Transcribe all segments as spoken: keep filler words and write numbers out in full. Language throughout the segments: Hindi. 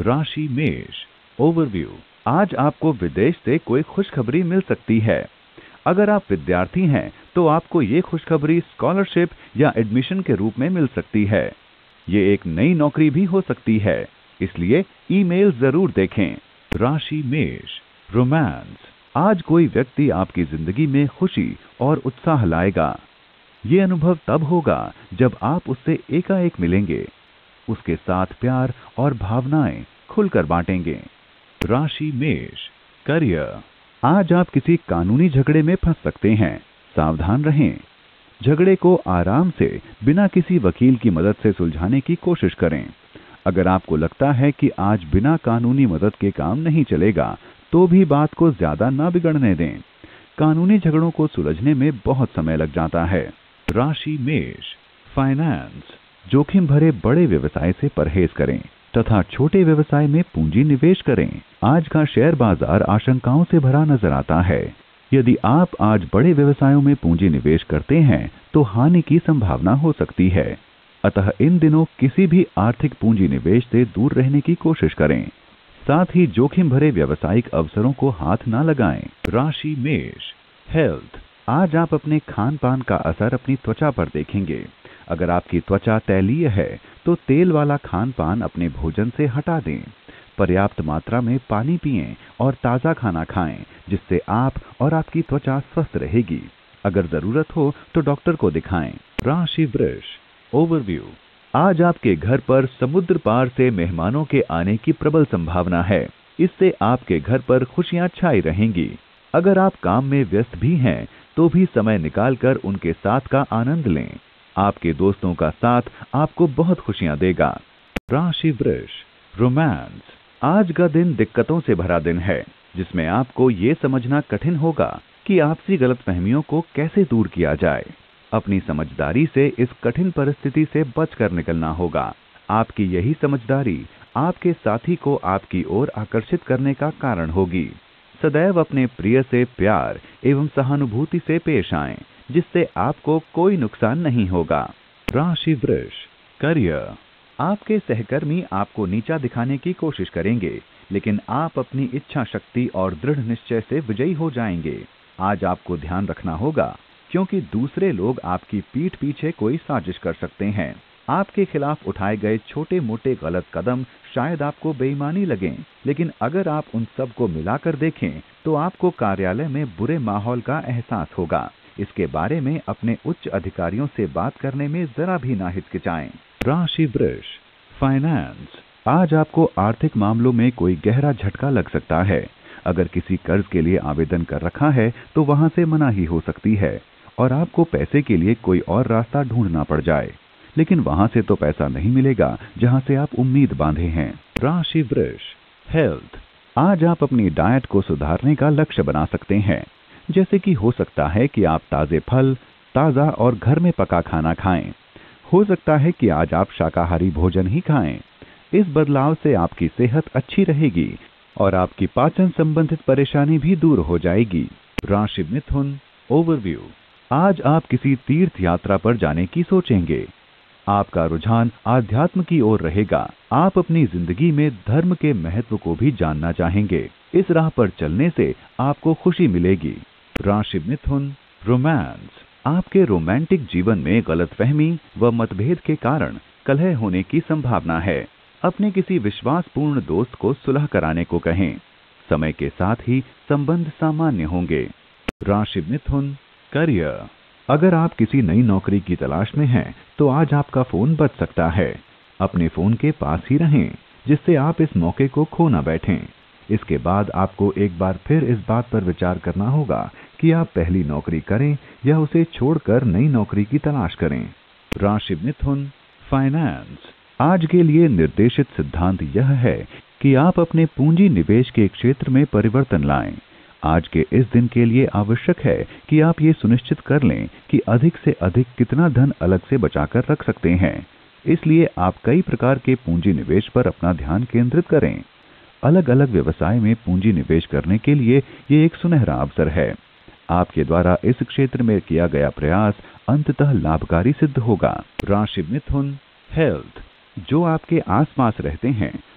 राशि मेष। ओवरव्यू। आज आपको विदेश से कोई खुशखबरी मिल सकती है। अगर आप विद्यार्थी हैं तो आपको ये खुशखबरी स्कॉलरशिप या एडमिशन के रूप में मिल सकती है। ये एक नई नौकरी भी हो सकती है, इसलिए ईमेल जरूर देखें। राशि मेष। रोमांस। आज कोई व्यक्ति आपकी जिंदगी में खुशी और उत्साह लाएगा। ये अनुभव तब होगा जब आप उससे एकाएक मिलेंगे, उसके साथ प्यार और भावनाएं खुलकर बांटेंगे। राशि मेष। करियर। आज आप किसी कानूनी झगड़े में फंस सकते हैं, सावधान रहें। झगड़े को आराम से बिना किसी वकील की मदद से सुलझाने की कोशिश करें। अगर आपको लगता है कि आज बिना कानूनी मदद के काम नहीं चलेगा, तो भी बात को ज्यादा ना बिगड़ने दें। कानूनी झगड़ों को सुलझने में बहुत समय लग जाता है। राशि मेष। फाइनेंस। जोखिम भरे बड़े व्यवसाय से परहेज करें तथा छोटे व्यवसाय में पूंजी निवेश करें। आज का शेयर बाजार आशंकाओं से भरा नजर आता है। यदि आप आज बड़े व्यवसायों में पूंजी निवेश करते हैं तो हानि की संभावना हो सकती है। अतः इन दिनों किसी भी आर्थिक पूंजी निवेश से दूर रहने की कोशिश करें। साथ ही जोखिम भरे व्यावसायिक अवसरों को हाथ ना लगाएं। राशि मेष। हेल्थ। आज आप अपने खान पान का असर अपनी त्वचा पर देखेंगे। अगर आपकी त्वचा तैलीय है तो तेल वाला खान पान अपने भोजन से हटा दें। पर्याप्त मात्रा में पानी पिएं और ताज़ा खाना खाएं, जिससे आप और आपकी त्वचा स्वस्थ रहेगी। अगर जरूरत हो तो डॉक्टर को दिखाएं। राशि वृष। ओवरव्यू। आज आपके घर पर समुद्र पार से मेहमानों के आने की प्रबल संभावना है। इससे आपके घर पर खुशियां छाई रहेंगी। अगर आप काम में व्यस्त भी हैं तो भी समय निकालकर उनके साथ का आनंद लें। आपके दोस्तों का साथ आपको बहुत खुशियां देगा। राशि वृष। रोमांस। आज का दिन दिक्कतों से भरा दिन है, जिसमें आपको ये समझना कठिन होगा कि आपसी गलतफहमियों को कैसे दूर किया जाए। अपनी समझदारी से इस कठिन परिस्थिति से बचकर निकलना होगा। आपकी यही समझदारी आपके साथी को आपकी ओर आकर्षित करने का कारण होगी। सदैव अपने प्रिय से प्यार एवं सहानुभूति से पेश आएं, जिससे आपको कोई नुकसान नहीं होगा। राशि वृष। करियर। आपके सहकर्मी आपको नीचा दिखाने की कोशिश करेंगे, लेकिन आप अपनी इच्छा शक्ति और दृढ़ निश्चय से विजयी हो जाएंगे। आज आपको ध्यान रखना होगा, क्योंकि दूसरे लोग आपकी पीठ पीछे कोई साजिश कर सकते हैं। आपके खिलाफ उठाए गए छोटे मोटे गलत कदम शायद आपको बेईमानी लगें, लेकिन अगर आप उन सब को मिलाकर देखें तो आपको कार्यालय में बुरे माहौल का एहसास होगा। इसके बारे में अपने उच्च अधिकारियों से बात करने में जरा भी ना हिचकिचाएं। राशि वृष। फाइनेंस। आज आपको आर्थिक मामलों में कोई गहरा झटका लग सकता है। अगर किसी कर्ज के लिए आवेदन कर रखा है तो वहां से मनाही हो सकती है और आपको पैसे के लिए कोई और रास्ता ढूंढना पड़ जाए, लेकिन वहां से तो पैसा नहीं मिलेगा जहां से आप उम्मीद बांधे हैं। राशि वृष। हेल्थ। आज आप अपनी डाइट को सुधारने का लक्ष्य बना सकते हैं, जैसे कि हो सकता है कि आप ताजे फल, ताजा और घर में पका खाना खाएं। हो सकता है कि आज आप शाकाहारी भोजन ही खाएं। इस बदलाव से आपकी सेहत अच्छी रहेगी और आपकी पाचन संबंधित परेशानी भी दूर हो जाएगी। राशि मिथुन। ओवरव्यू। आज आप किसी तीर्थ यात्रा पर जाने की सोचेंगे। आपका रुझान आध्यात्म की ओर रहेगा। आप अपनी जिंदगी में धर्म के महत्व को भी जानना चाहेंगे। इस राह पर चलने से आपको खुशी मिलेगी। राशि मिथुन। रोमांस। आपके रोमांटिक जीवन में गलतफहमी व मतभेद के कारण कलह होने की संभावना है। अपने किसी विश्वासपूर्ण दोस्त को सुलह कराने को कहें। समय के साथ ही संबंध सामान्य होंगे। राशि मिथुन। करियर। अगर आप किसी नई नौकरी की तलाश में हैं तो आज आपका फोन बज सकता है। अपने फोन के पास ही रहें, जिससे आप इस मौके को खो न बैठें। इसके बाद आपको एक बार फिर इस बात पर विचार करना होगा कि आप पहली नौकरी करें या उसे छोड़कर नई नौकरी की तलाश करें। राशि मिथुन। फाइनेंस। आज के लिए निर्देशित सिद्धांत यह है कि आप अपने पूंजी निवेश के क्षेत्र में परिवर्तन लाएं। आज के इस दिन के लिए आवश्यक है कि आप ये सुनिश्चित कर लें कि अधिक से अधिक कितना धन अलग से बचाकर रख सकते हैं। इसलिए आप कई प्रकार के पूंजी निवेश पर अपना ध्यान केंद्रित करें। अलग अलग व्यवसाय में पूंजी निवेश करने के लिए ये एक सुनहरा अवसर है। आपके द्वारा इस क्षेत्र में किया गया प्रयास अंततः लाभकारी सिद्ध होगा। राशि मिथुन। हेल्थ। जो आपके आसपास रहते हैं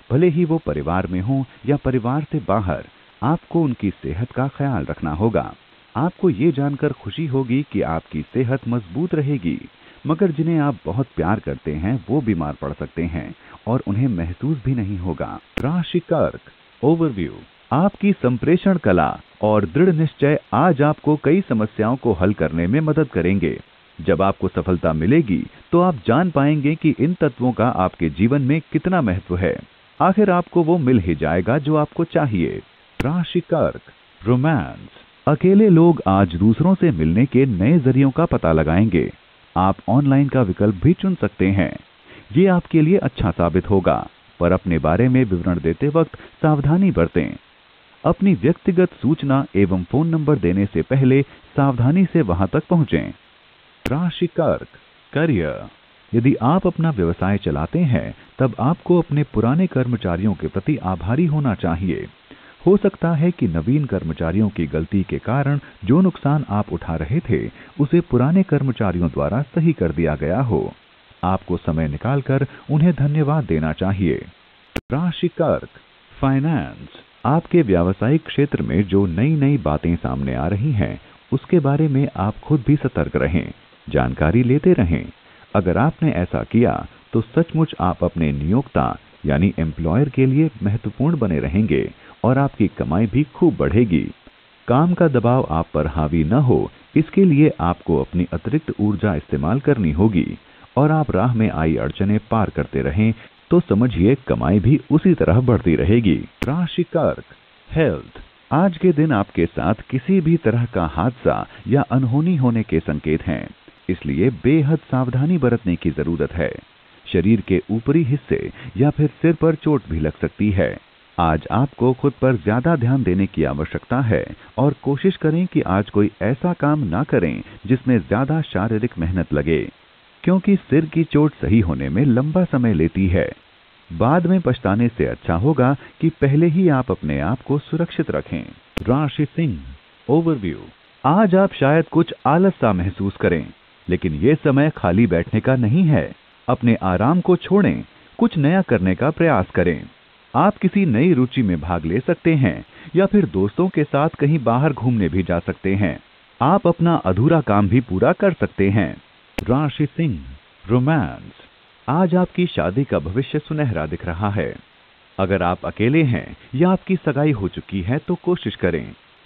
भले ही वो परिवार में हो या परिवार से बाहर, आपको उनकी सेहत का ख्याल रखना होगा। आपको ये जानकर खुशी होगी कि आपकी सेहत मजबूत रहेगी, मगर जिन्हें आप बहुत प्यार करते हैं वो बीमार पड़ सकते हैं और उन्हें महसूस भी नहीं होगा। राशि कर्क ओवरव्यू। आपकी संप्रेषण कला और दृढ़ निश्चय आज आपको कई समस्याओं को हल करने में मदद करेंगे। जब आपको सफलता मिलेगी तो आप जान पाएंगे कि इन तत्वों का आपके जीवन में कितना महत्व है। आखिर आपको वो मिल ही जाएगा जो आपको चाहिए। राशि कर्क रोमांस। अकेले लोग आज दूसरों से मिलने के नए जरियों का पता लगाएंगे। आप ऑनलाइन का विकल्प भी चुन सकते हैं। ये आपके लिए अच्छा साबित होगा, पर अपने बारे में विवरण देते वक्त सावधानी बरतें। अपनी व्यक्तिगत सूचना एवं फोन नंबर देने से पहले सावधानी से वहां तक पहुंचें। राशि कर्क करियर। यदि आप अपना व्यवसाय चलाते हैं तब आपको अपने पुराने कर्मचारियों के प्रति आभारी होना चाहिए। हो सकता है कि नवीन कर्मचारियों की गलती के कारण जो नुकसान आप उठा रहे थे उसे पुराने कर्मचारियों द्वारा सही कर दिया गया हो। आपको समय निकालकर उन्हें धन्यवाद देना चाहिए। राशि कर्क फाइनेंस। आपके व्यावसायिक क्षेत्र में जो नई नई बातें सामने आ रही हैं उसके बारे में आप खुद भी सतर्क रहें, जानकारी लेते रहें। अगर आपने ऐसा किया तो सचमुच आप अपने नियोक्ता यानी एम्प्लॉयर के लिए महत्वपूर्ण बने रहेंगे और आपकी कमाई भी खूब बढ़ेगी। काम का दबाव आप पर हावी न हो, इसके लिए आपको अपनी अतिरिक्त ऊर्जा इस्तेमाल करनी होगी और आप राह में आई अड़चनें पार करते रहें तो समझिए कमाई भी उसी तरह बढ़ती रहेगी। राशि कर्क हेल्थ। आज के दिन आपके साथ किसी भी तरह का हादसा या अनहोनी होने के संकेत हैं, इसलिए बेहद सावधानी बरतने की जरूरत है। शरीर के ऊपरी हिस्से या फिर सिर पर चोट भी लग सकती है। आज आपको खुद पर ज्यादा ध्यान देने की आवश्यकता है और कोशिश करें कि आज कोई ऐसा काम ना करें जिसमें ज्यादा शारीरिक मेहनत लगे, क्योंकि सिर की चोट सही होने में लंबा समय लेती है। बाद में पछताने से अच्छा होगा कि पहले ही आप अपने आप को सुरक्षित रखें। राशि सिंह ओवरव्यू। आज आप शायद कुछ आलस सा महसूस करें, लेकिन ये समय खाली बैठने का नहीं है। अपने आराम को छोड़ें, कुछ नया करने का प्रयास करें। आप किसी नई रुचि में भाग ले सकते हैं या फिर दोस्तों के साथ कहीं बाहर घूमने भी जा सकते हैं। आप अपना अधूरा काम भी पूरा कर सकते हैं। राशि सिंह रोमांस। आज आपकी शादी का भविष्य सुनहरा दिख रहा है। अगर आप अकेले हैं या आपकी सगाई हो चुकी है तो कोशिश करें।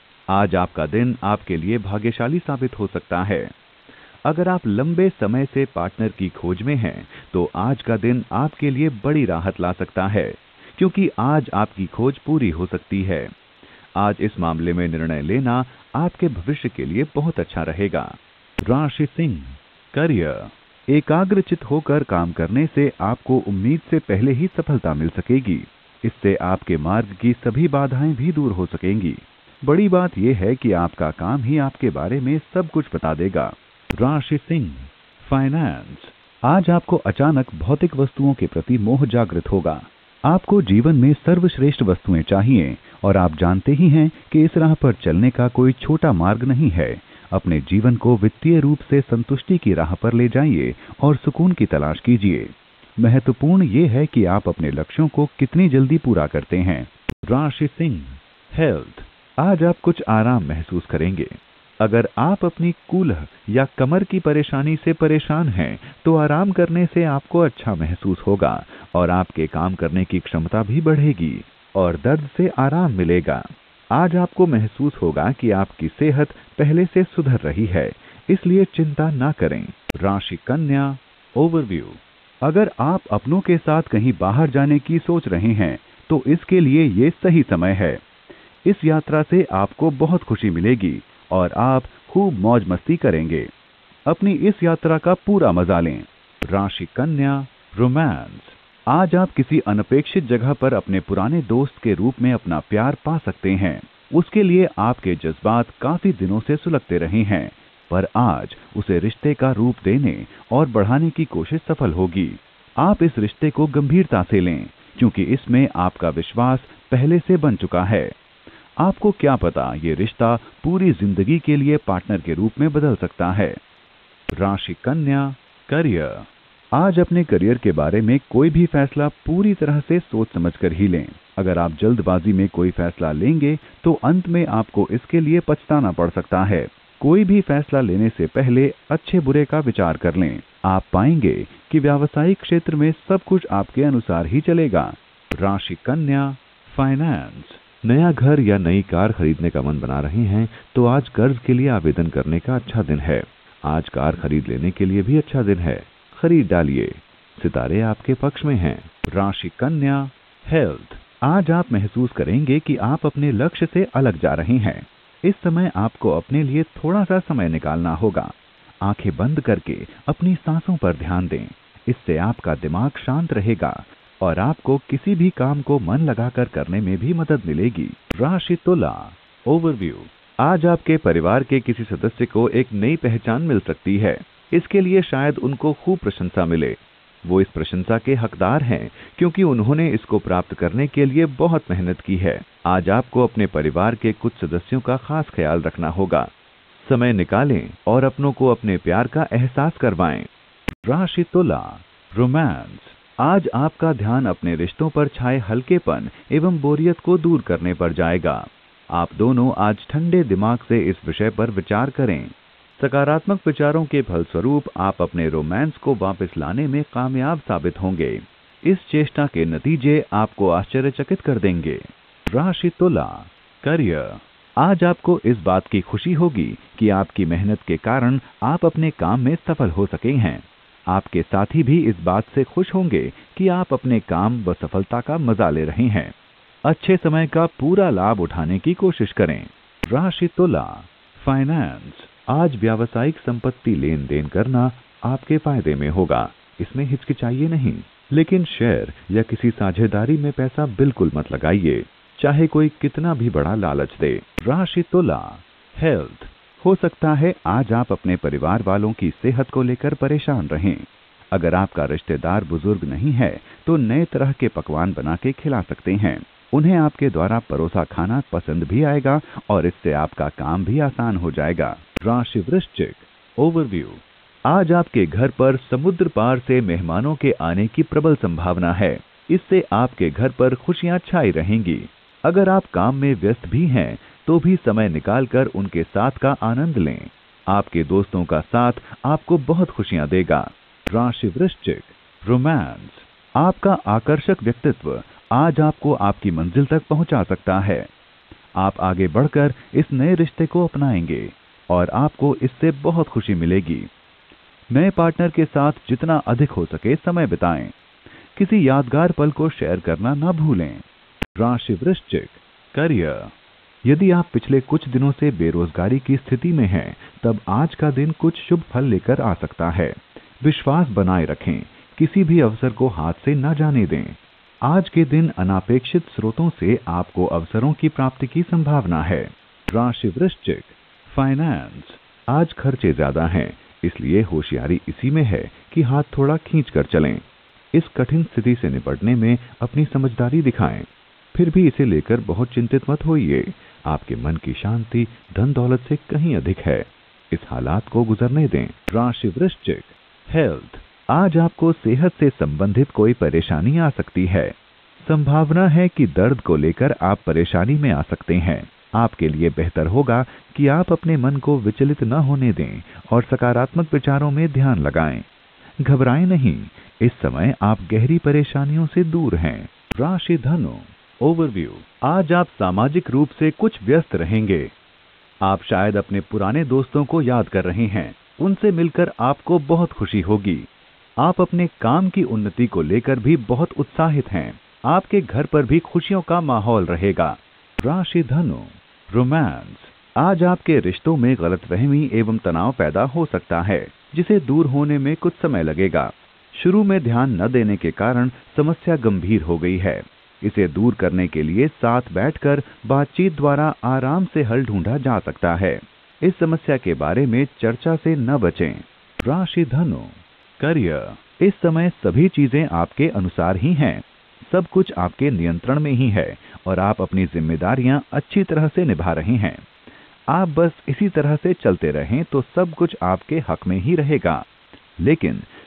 आज आपका दिन आपके लिए भाग्यशाली साबित हो सकता है। अगर आप लंबे समय से पार्टनर की खोज में हैं तो आज का दिन आपके लिए बड़ी राहत ला सकता है, क्योंकि आज आपकी खोज पूरी हो सकती है। आज इस मामले में निर्णय लेना आपके भविष्य के लिए बहुत अच्छा रहेगा। राशि सिंह करियर। एकाग्रचित होकर काम करने से आपको उम्मीद से पहले ही सफलता मिल सकेगी। इससे आपके मार्ग की सभी बाधाएं भी दूर हो सकेंगी। बड़ी बात यह है कि आपका काम ही आपके बारे में सब कुछ बता देगा। राशि सिंह फाइनेंस। आज आपको अचानक भौतिक वस्तुओं के प्रति मोह जागृत होगा। आपको जीवन में सर्वश्रेष्ठ वस्तुएं चाहिए और आप जानते ही हैं कि इस राह पर चलने का कोई छोटा मार्ग नहीं है। अपने जीवन को वित्तीय रूप से संतुष्टि की राह पर ले जाइए और सुकून की तलाश कीजिए। महत्वपूर्ण ये है कि आप अपने लक्ष्यों को कितनी जल्दी पूरा करते हैं। राशि सिंह हेल्थ। आज आप कुछ आराम महसूस करेंगे। अगर आप अपनी कूल्ह या कमर की परेशानी से परेशान हैं तो आराम करने से आपको अच्छा महसूस होगा और आपके काम करने की क्षमता भी बढ़ेगी और दर्द से आराम मिलेगा। आज आपको महसूस होगा कि आपकी सेहत पहले से सुधर रही है, इसलिए चिंता ना करें। राशि कन्या ओवरव्यू। अगर आप अपनों के साथ कहीं बाहर जाने की सोच रहे हैं तो इसके लिए ये सही समय है। इस यात्रा से आपको बहुत खुशी मिलेगी और आप खूब मौज मस्ती करेंगे। अपनी इस यात्रा का पूरा मजा लें। राशि कन्या रोमांस। आज आप किसी अनपेक्षित जगह पर अपने पुराने दोस्त के रूप में अपना प्यार पा सकते हैं। उसके लिए आपके जज्बात काफी दिनों से सुलगते रहे हैं, पर आज उसे रिश्ते का रूप देने और बढ़ाने की कोशिश सफल होगी। आप इस रिश्ते को गंभीरता से लें, क्योंकि इसमें आपका विश्वास पहले से बन चुका है। आपको क्या पता, ये रिश्ता पूरी जिंदगी के लिए पार्टनर के रूप में बदल सकता है। राशि कन्या करियर। आज अपने करियर के बारे में कोई भी फैसला पूरी तरह से सोच समझकर ही लें। अगर आप जल्दबाजी में कोई फैसला लेंगे तो अंत में आपको इसके लिए पछताना पड़ सकता है। कोई भी फैसला लेने से पहले अच्छे बुरे का विचार कर लें। आप पाएंगे कि व्यावसायिक क्षेत्र में सब कुछ आपके अनुसार ही चलेगा। राशि कन्या, फाइनेंस। नया घर या नई कार खरीदने का मन बना रहे हैं तो आज कर्ज के लिए आवेदन करने का अच्छा दिन है। आज कार खरीद लेने के लिए भी अच्छा दिन है, खरीद डालिए। सितारे आपके पक्ष में हैं। राशि कन्या, हेल्थ। आज आप महसूस करेंगे कि आप अपने लक्ष्य से अलग जा रहे हैं। इस समय आपको अपने लिए थोड़ा सा समय निकालना होगा। आंखें बंद करके अपनी सांसों पर ध्यान दें। इससे आपका दिमाग शांत रहेगा और आपको किसी भी काम को मन लगाकर करने में भी मदद मिलेगी। राशि तुला, ओवरव्यू। आज आपके परिवार के किसी सदस्य को एक नई पहचान मिल सकती है। इसके लिए शायद उनको खूब प्रशंसा मिले। वो इस प्रशंसा के हकदार हैं क्योंकि उन्होंने इसको प्राप्त करने के लिए बहुत मेहनत की है। आज आपको अपने परिवार के कुछ सदस्यों का खास ख्याल रखना होगा। समय निकालें और अपनों को अपने प्यार का एहसास करवाएं। राशि तुला, रोमांस। आज आपका ध्यान अपने रिश्तों पर छाए हल्केपन एवं बोरियत को दूर करने पर जाएगा। आप दोनों आज ठंडे दिमाग से इस विषय पर विचार करें। सकारात्मक विचारों के फलस्वरूप आप अपने रोमांस को वापस लाने में कामयाब साबित होंगे। इस चेष्टा के नतीजे आपको आश्चर्यचकित कर देंगे। राशि तुला, करियर। आज आपको इस बात की खुशी होगी कि आपकी मेहनत के कारण आप अपने काम में सफल हो सके हैं। आपके साथी भी इस बात से खुश होंगे कि आप अपने काम व सफलता का मजा ले रहे हैं। अच्छे समय का पूरा लाभ उठाने की कोशिश करें। राशि तुला, फाइनेंस। आज व्यावसायिक संपत्ति लेन देन करना आपके फायदे में होगा। इसमें हिचकिचाइए नहीं, लेकिन शेयर या किसी साझेदारी में पैसा बिल्कुल मत लगाइए, चाहे कोई कितना भी बड़ा लालच दे। राशि तुला, हेल्थ। हो सकता है आज आप अपने परिवार वालों की सेहत को लेकर परेशान रहें। अगर आपका रिश्तेदार बुजुर्ग नहीं है तो नए तरह के पकवान बना के खिला सकते हैं। उन्हें आपके द्वारा परोसा खाना पसंद भी आएगा और इससे आपका काम भी आसान हो जाएगा। राशि वृश्चिक, ओवरव्यू। आज आपके घर पर समुद्र पार से मेहमानों के आने की प्रबल संभावना है। इससे आपके घर पर खुशियां छाई रहेंगी। अगर आप काम में व्यस्त भी हैं तो भी समय निकालकर उनके साथ का आनंद लें। आपके दोस्तों का साथ आपको बहुत खुशियां देगा। राशि वृश्चिक, रोमांस। आपका आकर्षक व्यक्तित्व आज आपको आपकी मंजिल तक पहुंचा सकता है। आप आगे बढ़कर इस नए रिश्ते को अपनाएंगे और आपको इससे बहुत खुशी मिलेगी। नए पार्टनर के साथ जितना अधिक हो सके समय बिताएं। किसी यादगार पल को शेयर करना ना भूलें। राशि वृश्चिक, करियर। यदि आप पिछले कुछ दिनों से बेरोजगारी की स्थिति में हैं, तब आज का दिन कुछ शुभ फल लेकर आ सकता है। विश्वास बनाए रखें, किसी भी अवसर को हाथ से न जाने दें। आज के दिन अनापेक्षित स्रोतों से आपको अवसरों की प्राप्ति की संभावना है। राशि वृश्चिक, फाइनेंस। आज खर्चे ज्यादा हैं, इसलिए होशियारी इसी में है कि हाथ थोड़ा खींच कर चलें। इस कठिन स्थिति से निपटने में अपनी समझदारी दिखाएं। फिर भी इसे लेकर बहुत चिंतित मत होइए। आपके मन की शांति धन दौलत से कहीं अधिक है। इस हालात को गुजरने दें। राशि वृश्चिक, हेल्थ। आज आपको सेहत से संबंधित कोई परेशानी आ सकती है। संभावना है कि दर्द को लेकर आप परेशानी में आ सकते हैं। आपके लिए बेहतर होगा कि आप अपने मन को विचलित न होने दें और सकारात्मक विचारों में ध्यान लगाएं। घबराएं नहीं, इस समय आप गहरी परेशानियों से दूर हैं। राशि धनु, ओवरव्यू। आज आप सामाजिक रूप से कुछ व्यस्त रहेंगे। आप शायद अपने पुराने दोस्तों को याद कर रहे हैं। उनसे मिलकर आपको बहुत खुशी होगी। आप अपने काम की उन्नति को लेकर भी बहुत उत्साहित हैं। आपके घर पर भी खुशियों का माहौल रहेगा। राशि धनु, रोमांस। आज आपके रिश्तों में गलतफहमी एवं तनाव पैदा हो सकता है, जिसे दूर होने में कुछ समय लगेगा। शुरू में ध्यान न देने के कारण समस्या गंभीर हो गई है। इसे दूर करने के लिए साथ बैठकर बातचीत द्वारा आराम से हल ढूंढा जा सकता है। इस समस्या के बारे में चर्चा से न बचें। राशि धनु, करियर। इस समय सभी चीजें आपके अनुसार ही हैं। सब कुछ आपके नियंत्रण में ही है और आप अपनी जिम्मेदारियां अच्छी तरह से निभा रहे हैं। आप बस इसी तरह से चलते रहें तो सब कुछ आपके हक में ही रहेगा। लेकिन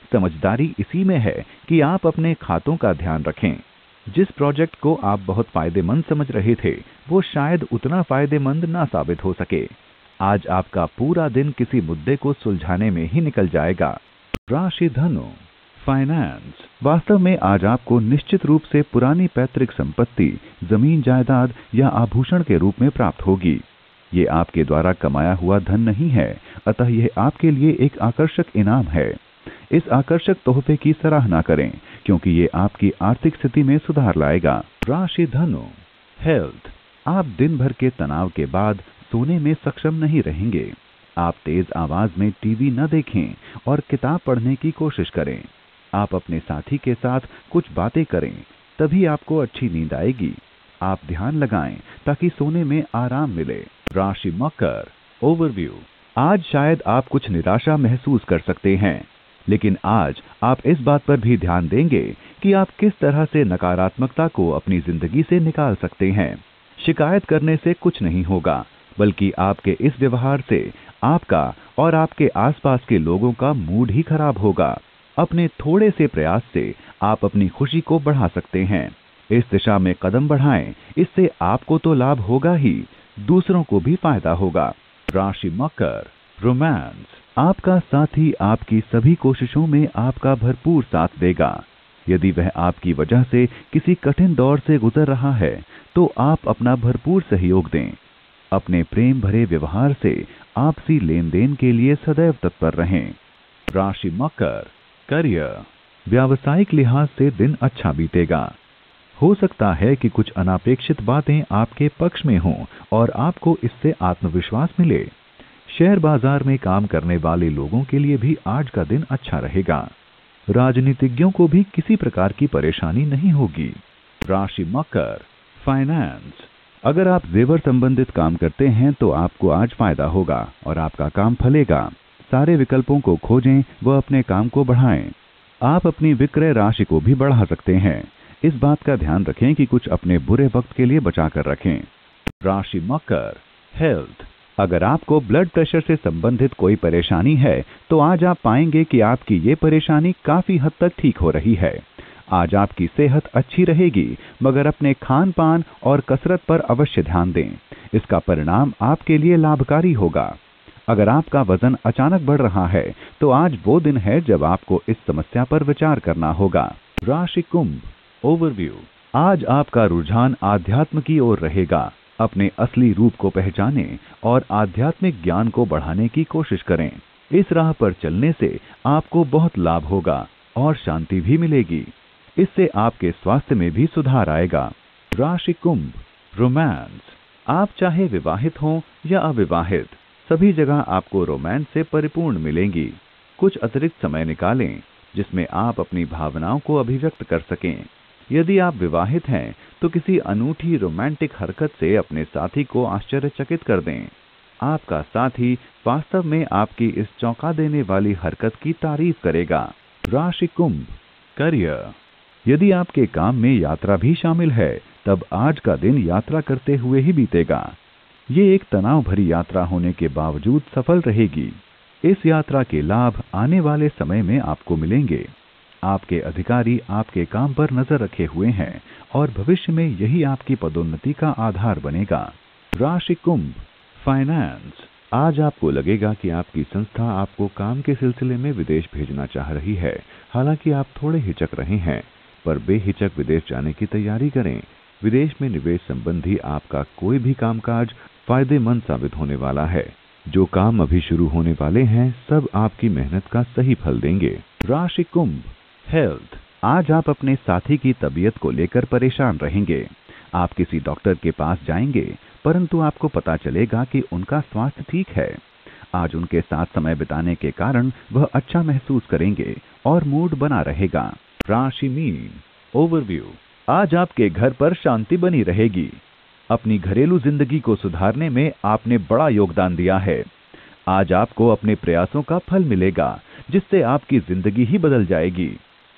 समझदारी इसी में है कि आप अपने खातों का ध्यान रखें। जिस प्रोजेक्ट को आप बहुत फायदेमंद समझ रहे थे, वो शायद उतना फायदेमंद ना साबित हो सके। आज आपका पूरा दिन किसी मुद्दे को सुलझाने में ही निकल जाएगा। राशि धनु, फाइनेंस। वास्तव में आज आपको निश्चित रूप से पुरानी पैतृक संपत्ति, जमीन जायदाद या आभूषण के रूप में प्राप्त होगी। ये आपके द्वारा कमाया हुआ धन नहीं है, अतः यह आपके लिए एक आकर्षक इनाम है। इस आकर्षक तोहफे की सराहना करें, क्योंकि ये आपकी आर्थिक स्थिति में सुधार लाएगा। राशि धनु, हेल्थ। आप दिन भर के तनाव के बाद सोने में सक्षम नहीं रहेंगे। आप तेज आवाज में टीवी न देखें और किताब पढ़ने की कोशिश करें। आप अपने साथी के साथ कुछ बातें करें, तभी आपको अच्छी नींद आएगी। आप ध्यान लगाएं ताकि सोने में आराम मिले। राशि मकर, ओवरव्यू। आज शायद आप कुछ निराशा महसूस कर सकते हैं, लेकिन आज आप इस बात पर भी ध्यान देंगे कि आप किस तरह से नकारात्मकता को अपनी जिंदगी से निकाल सकते हैं। शिकायत करने से कुछ नहीं होगा, बल्कि आपके इस व्यवहार से आपका और आपके आसपास के लोगों का मूड ही खराब होगा। अपने थोड़े से प्रयास से आप अपनी खुशी को बढ़ा सकते हैं। इस दिशा में कदम बढ़ाएं, इससे आपको तो लाभ होगा ही, दूसरों को भी फायदा होगा। राशि मकर, रोमांस। आपका साथी आपकी सभी कोशिशों में आपका भरपूर साथ देगा। यदि वह आपकी वजह से किसी कठिन दौर से गुजर रहा है, तो आप अपना भरपूर सहयोग दें। अपने प्रेम भरे व्यवहार से आपसी लेन देन के लिए सदैव तत्पर रहें। राशि मकर, करियर। व्यावसायिक लिहाज से दिन अच्छा बीतेगा। हो सकता है कि कुछ अनापेक्षित बातें आपके पक्ष में हों और आपको इससे आत्मविश्वास मिले। शेयर बाजार में काम करने वाले लोगों के लिए भी आज का दिन अच्छा रहेगा। राजनीतिज्ञों को भी किसी प्रकार की परेशानी नहीं होगी। राशि मकर, फाइनेंस। अगर आप जेवर संबंधित काम करते हैं तो आपको आज फायदा होगा और आपका काम फलेगा। सारे विकल्पों को खोजें व अपने काम को बढ़ाएं। आप अपनी विक्रय राशि को भी बढ़ा सकते हैं। इस बात का ध्यान रखें कि कुछ अपने बुरे वक्त के लिए बचा कर रखें। राशि मकर, हेल्थ। अगर आपको ब्लड प्रेशर से संबंधित कोई परेशानी है, तो आज आप पाएंगे कि आपकी ये परेशानी काफी हद तक ठीक हो रही है। आज आपकी सेहत अच्छी रहेगी, मगर अपने खान पान और कसरत पर अवश्य ध्यान दें। इसका परिणाम आपके लिए लाभकारी होगा। अगर आपका वजन अचानक बढ़ रहा है, तो आज वो दिन है जब आपको इस समस्या पर विचार करना होगा। राशि कुंभ, ओवरव्यू। आज आपका रुझान आध्यात्म की ओर रहेगा। अपने असली रूप को पहचानें और आध्यात्मिक ज्ञान को बढ़ाने की कोशिश करें। इस राह पर चलने से आपको बहुत लाभ होगा और शांति भी मिलेगी। इससे आपके स्वास्थ्य में भी सुधार आएगा। राशि कुंभ, रोमांस। आप चाहे विवाहित हों या अविवाहित, सभी जगह आपको रोमांस से परिपूर्ण मिलेंगी। कुछ अतिरिक्त समय निकालें जिसमें आप अपनी भावनाओं को अभिव्यक्त कर सकें। यदि आप विवाहित हैं तो किसी अनूठी रोमांटिक हरकत से अपने साथी को आश्चर्यचकित कर दें। आपका साथी वास्तव में आपकी इस चौंका देने वाली हरकत की तारीफ करेगा। राशि कुंभ, करियर। यदि आपके काम में यात्रा भी शामिल है, तब आज का दिन यात्रा करते हुए ही बीतेगा। ये एक तनाव भरी यात्रा होने के बावजूद सफल रहेगी। इस यात्रा के लाभ आने वाले समय में आपको मिलेंगे। आपके अधिकारी आपके काम पर नजर रखे हुए हैं और भविष्य में यही आपकी पदोन्नति का आधार बनेगा। राशि कुंभ, फाइनेंस। आज आपको लगेगा कि आपकी संस्था आपको काम के सिलसिले में विदेश भेजना चाह रही है। हालांकि आप थोड़े हिचक रहे हैं, पर बेहिचक विदेश जाने की तैयारी करें। विदेश में निवेश संबंधी आपका कोई भी कामकाज फायदेमंद साबित होने वाला है। जो काम अभी शुरू होने वाले हैं, सब आपकी मेहनत का सही फल देंगे। राशि कुंभ, हेल्थ। आज आप अपने साथी की तबीयत को लेकर परेशान रहेंगे। आप किसी डॉक्टर के पास जाएंगे, परंतु आपको पता चलेगा कि उनका स्वास्थ्य ठीक है। आज उनके साथ समय बिताने के कारण वह अच्छा महसूस करेंगे और मूड बना रहेगा। राशि मीन, ओवरव्यू। आज आपके घर पर शांति बनी रहेगी। अपनी घरेलू जिंदगी को सुधारने में आपने बड़ा योगदान दिया है। आज आपको अपने प्रयासों का फल मिलेगा, जिससे आपकी जिंदगी ही बदल जाएगी।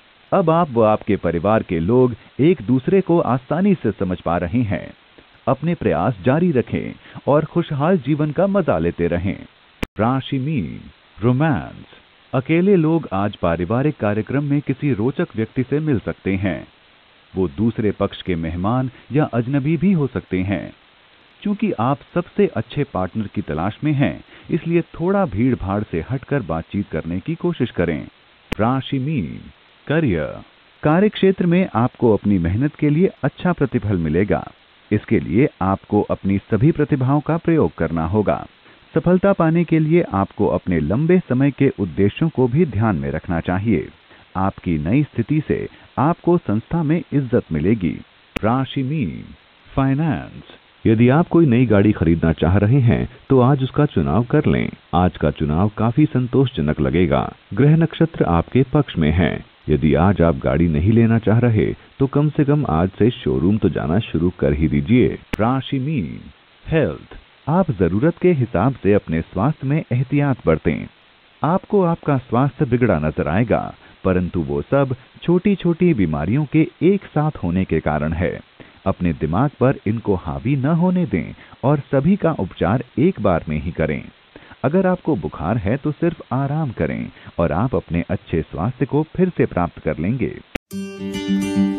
अब आप व आपके परिवार के लोग एक दूसरे को आसानी से समझ पा रहे हैं। अपने प्रयास जारी रखें और खुशहाल जीवन का मजा लेते रहें। राशि मीन, रोमांस। अकेले लोग आज पारिवारिक कार्यक्रम में किसी रोचक व्यक्ति से मिल सकते हैं। वो दूसरे पक्ष के मेहमान या अजनबी भी हो सकते हैं। क्योंकि आप सबसे अच्छे पार्टनर की तलाश में हैं, इसलिए थोड़ा भीड़ भाड़ से हटकर बातचीत करने की कोशिश करें। राशि मीन, करियर। कार्य क्षेत्र में आपको अपनी मेहनत के लिए अच्छा प्रतिफल मिलेगा। इसके लिए आपको अपनी सभी प्रतिभाओं का प्रयोग करना होगा। सफलता पाने के लिए आपको अपने लंबे समय के उद्देश्यों को भी ध्यान में रखना चाहिए। आपकी नई स्थिति से आपको संस्था में इज्जत मिलेगी। राशि मीन, फाइनेंस। यदि आप कोई नई गाड़ी खरीदना चाह रहे हैं तो आज उसका चुनाव कर लें। आज का चुनाव काफी संतोषजनक लगेगा। ग्रह नक्षत्र आपके पक्ष में है। यदि आज आप गाड़ी नहीं लेना चाह रहे तो कम से कम आज से शोरूम तो जाना शुरू कर ही दीजिए। राशि मीन, हेल्थ। आप जरूरत के हिसाब से अपने स्वास्थ्य में एहतियात बरतें। आपको आपका स्वास्थ्य बिगड़ा नजर आएगा, परंतु वो सब छोटी छोटी बीमारियों के एक साथ होने के कारण है। अपने दिमाग पर इनको हावी न होने दें और सभी का उपचार एक बार में ही करें। अगर आपको बुखार है तो सिर्फ आराम करें और आप अपने अच्छे स्वास्थ्य को फिर से प्राप्त कर लेंगे।